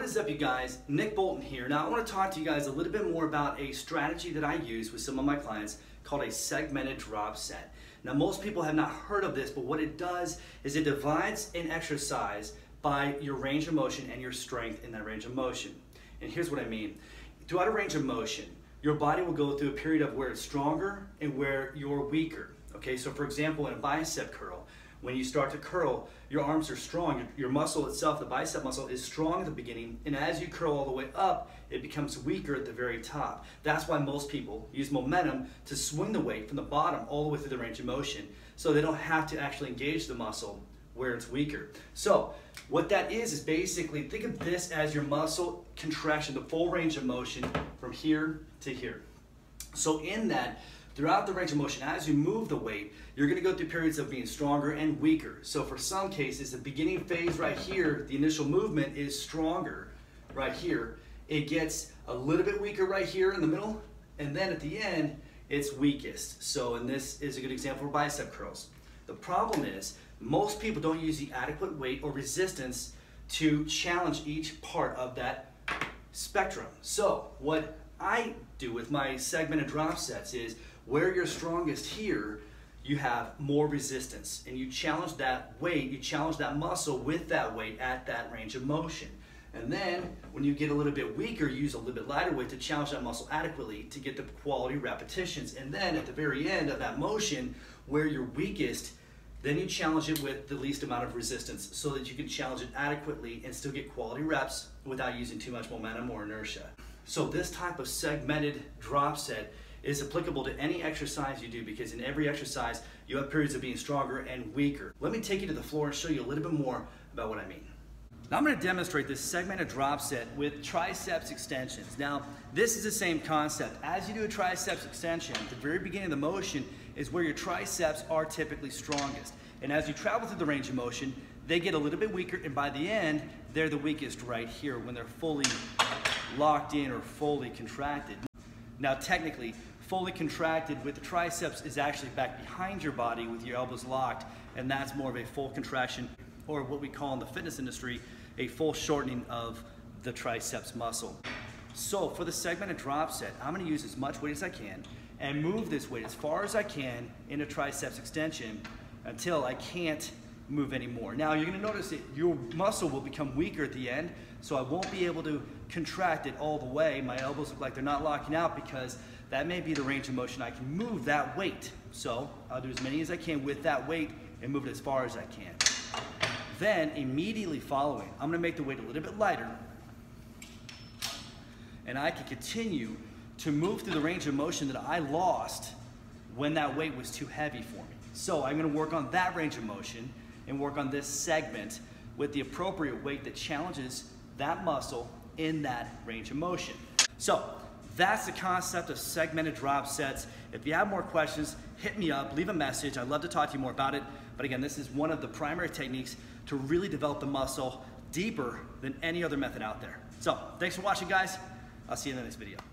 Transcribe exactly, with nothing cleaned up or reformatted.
is up, you guys? Nick Bolton here. Now I want to talk to you guys a little bit more about a strategy that I use with some of my clients called a segmented drop set. Now most people have not heard of this, but what it does is it divides an exercise by your range of motion and your strength in that range of motion. And here's what I mean. Throughout a range of motion, your body will go through a period of where it's stronger and where you're weaker. Okay, so for example, in a bicep curl, when you start to curl, your arms are strong. Your muscle itself, the bicep muscle, is strong at the beginning, and as you curl all the way up, it becomes weaker at the very top. That's why most people use momentum to swing the weight from the bottom all the way through the range of motion, so they don't have to actually engage the muscle where it's weaker. So what that is is basically, think of this as your muscle contraction, the full range of motion from here to here. So in that, throughout the range of motion, as you move the weight, you're going to go through periods of being stronger and weaker. So for some cases, the beginning phase right here, the initial movement is stronger right here. It gets a little bit weaker right here in the middle, and then at the end, it's weakest. So, and this is a good example for bicep curls. The problem is, most people don't use the adequate weight or resistance to challenge each part of that spectrum. So what I do with my segmented drop sets is, where you're strongest here, you have more resistance, and you challenge that weight, you challenge that muscle with that weight at that range of motion. And then when you get a little bit weaker, you use a little bit lighter weight to challenge that muscle adequately to get the quality repetitions. And then at the very end of that motion, where you're weakest, then you challenge it with the least amount of resistance so that you can challenge it adequately and still get quality reps without using too much momentum or inertia. So this type of segmented drop set is applicable to any exercise you do, because in every exercise you have periods of being stronger and weaker. Let me take you to the floor and show you a little bit more about what I mean. Now I'm going to demonstrate this segmented drop set with triceps extensions. Now this is the same concept. As you do a triceps extension, the very beginning of the motion is where your triceps are typically strongest. And as you travel through the range of motion, they get a little bit weaker, and by the end, they're the weakest right here when they're fully locked in or fully contracted. Now technically, fully contracted with the triceps is actually back behind your body with your elbows locked, and that's more of a full contraction, or what we call in the fitness industry, a full shortening of the triceps muscle. So for the segmented drop set, I'm going to use as much weight as I can and move this weight as far as I can in a triceps extension until I can't move anymore. Now you're going to notice that your muscle will become weaker at the end, so I won't be able to contract it all the way. My elbows look like they're not locking out, because that may be the range of motion I can move that weight. So I'll do as many as I can with that weight and move it as far as I can. Then immediately following, I'm going to make the weight a little bit lighter, and I can continue to move through the range of motion that I lost when that weight was too heavy for me. So I'm going to work on that range of motion and work on this segment with the appropriate weight that challenges that muscle in that range of motion. So that's the concept of segmented drop sets. If you have more questions, hit me up, leave a message. I'd love to talk to you more about it. But again, this is one of the primary techniques to really develop the muscle deeper than any other method out there. So thanks for watching, guys. I'll see you in the next video.